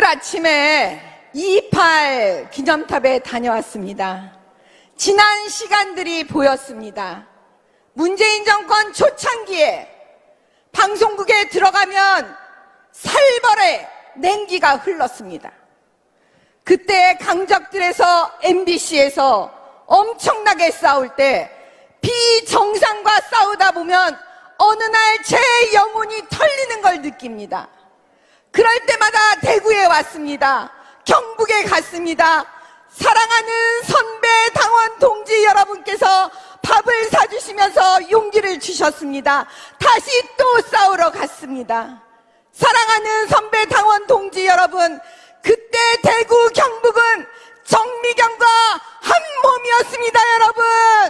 아침에 2.28 기념탑에 다녀왔습니다. 지난 시간들이 보였습니다. 문재인 정권 초창기에 방송국에 들어가면 살벌의 냉기가 흘렀습니다. 그때 강적들에서 MBC에서 엄청나게 싸울 때 비정상과 싸우다 보면 어느 날 제 영혼이 털리는 걸 느낍니다. 그럴 때마다 대구에 왔습니다. 경북에 갔습니다. 사랑하는 선배 당원 동지 여러분께서 밥을 사주시면서 용기를 주셨습니다. 다시 또 싸우러 갔습니다. 사랑하는 선배 당원 동지 여러분, 그때 대구 경북은 정미경과 한 몸이었습니다. 여러분,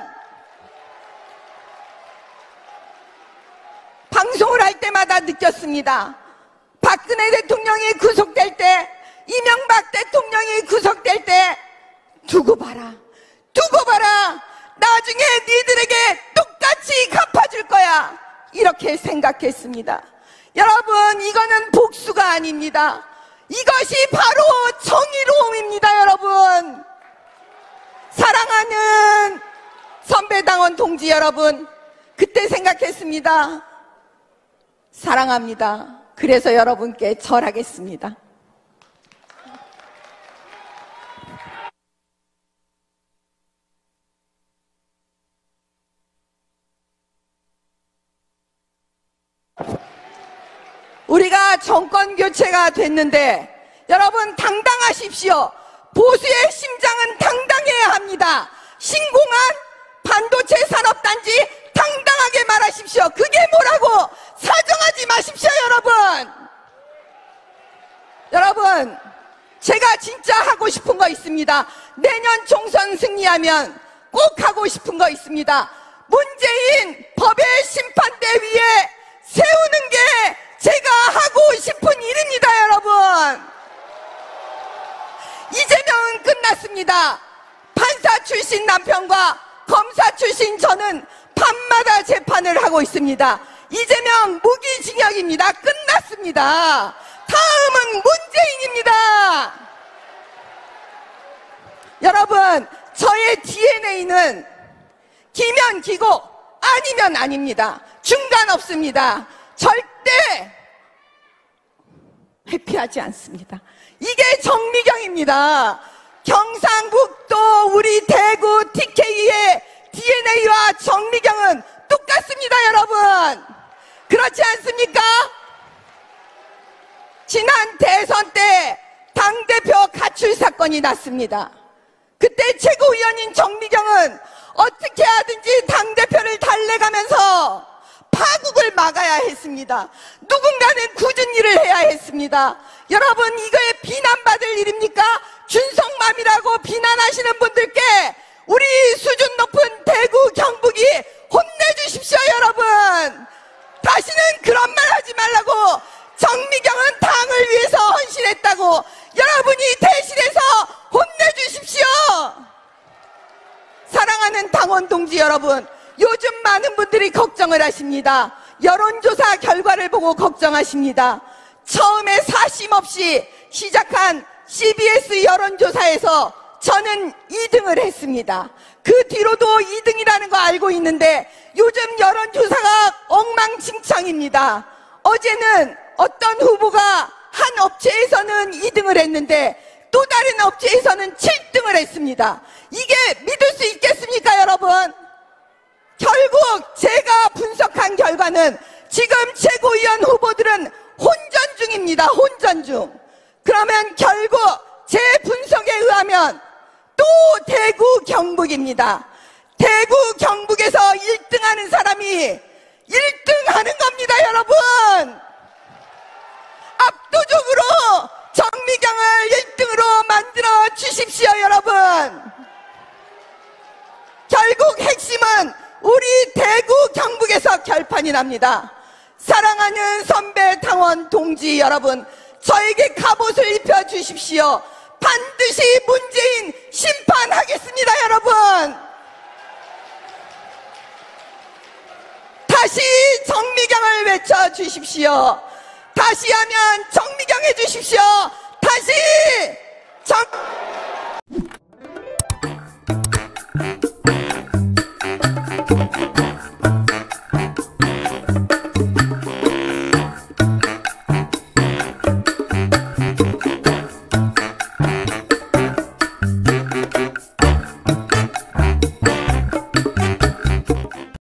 방송을 할 때마다 느꼈습니다. 박근혜 대통령이 구속될 때, 이명박 대통령이 구속될 때 두고 봐라, 두고 봐라, 나중에 니들에게 똑같이 갚아줄 거야, 이렇게 생각했습니다. 여러분, 이거는 복수가 아닙니다. 이것이 바로 정의로움입니다. 여러분, 사랑하는 선배당원 동지 여러분, 그때 생각했습니다. 사랑합니다. 그래서 여러분께 절하겠습니다. 우리가 정권 교체가 됐는데 여러분 당당하십시오. 보수의 심장은 당당해야 합니다. 신공한 반도체 산업단지 당당하게 말하십시오. 그게 뭐라고 사정하지 마십시오. 여러분, 제가 진짜 하고 싶은 거 있습니다. 내년 총선 승리하면 꼭 하고 싶은 거 있습니다. 문재인 법의 심판대 위에 세우는 게 제가 하고 싶은 일입니다. 여러분, 이재명은 끝났습니다. 판사 출신 남편과 검사 출신 저는 밤마다 재판을 하고 있습니다. 이재명 무기징역입니다. 끝났습니다. 다음은 문재인입니다. 여러분, 저의 DNA는 기면 기고 아니면 아닙니다. 중간 없습니다. 절대 회피하지 않습니다. 이게 정미경입니다. 경상북도 우리 대구 TK의 DNA와 정미경은 똑같습니다. 여러분, 그렇지 않습니까? 지난 대선 때 당대표 가출 사건이 났습니다. 그때 최고위원인 정미경은 어떻게 하든지 당대표를 달래가면서 파국을 막아야 했습니다. 누군가는 굳은 일을 해야 했습니다. 여러분, 이거에 비난받을 일입니까? 준성맘이라고 비난하시는 분들께 우리 수준 높은 대구 경북이 혼내주십시오. 여러분, 다시는 그런 말 하지 말라고. 정미경은 당을 위해서 헌신했다고 여러분이 대신해서 혼내주십시오. 사랑하는 당원 동지 여러분, 요즘 많은 분들이 걱정을 하십니다. 여론조사 결과를 보고 걱정하십니다. 처음에 사심 없이 시작한 CBS 여론조사에서 저는 2등을 했습니다. 그 뒤로도 2등이라는 거 알고 있는데 요즘 여론조사가 엉망진창입니다. 어제는 어떤 후보가 한 업체에서는 2등을 했는데 또 다른 업체에서는 7등을 했습니다. 이게 믿을 수 있겠습니까? 여러분, 결국 제가 분석한 결과는 지금 최고위원 후보들은 혼전 중입니다. 혼전 중. 그러면 결국 제 분석에 의하면 또 대구 경북입니다. 대구 경북에서 1등 하는 사람이 1등 하는 겁니다. 여러분, 압도적으로 정미경을 1등으로 만들어 주십시오. 여러분, 결국 핵심은 우리 대구 경북에서 결판이 납니다. 사랑하는 선배 당원 동지 여러분, 저에게 갑옷을 입혀 주십시오. 반드시 문재인 심판하겠습니다. 여러분, 다시 정미경을 외쳐 주십시오. 다시 하면 정미경 해주십시오. 다시 다시 정